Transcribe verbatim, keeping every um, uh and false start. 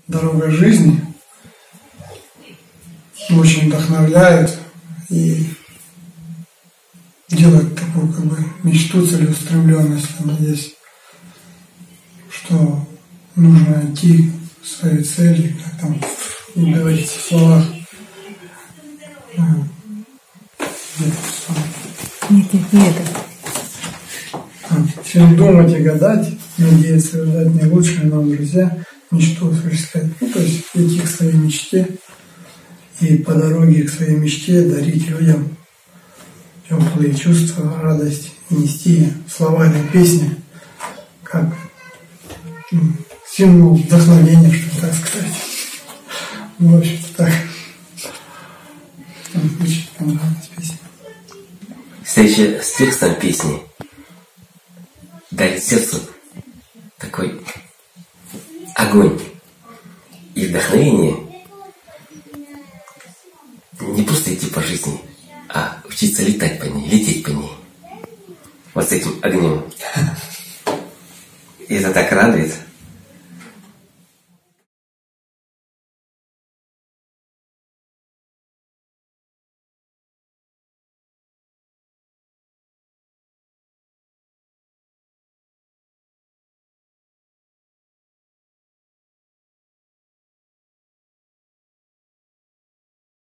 дорога жизни. Очень вдохновляет и делает такую как бы мечту, целеустремленность. Она есть, что нужно идти к своей цели, как там говорить в словах. Нет, нет, нет. Чем думать и гадать, надеяться видать не лучшие нам друзья, мечту искать. Ну, то есть идти к своей мечте и по дороге к своей мечте дарить людям теплые чувства, радость, и нести слова этой песни как символ вдохновения, что так сказать. Ну, в общем-то так. Очень понравилась песня. Встреча с текстом песни дарит сердцу такой огонь и вдохновение не просто идти по жизни, а учиться летать по ней, лететь по ней. Вот с этим огнем. И это так радует.